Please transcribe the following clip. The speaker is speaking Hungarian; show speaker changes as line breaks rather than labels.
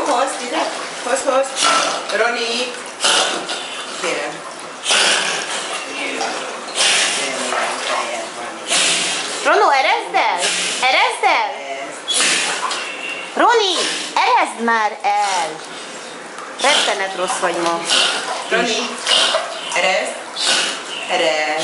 hozd ide. Hozd. Roni. Kérem.
Ronó, erezd el! Erezd el! Roni, erezd már el! Rettenet rossz vagy ma.
Roni, erezd.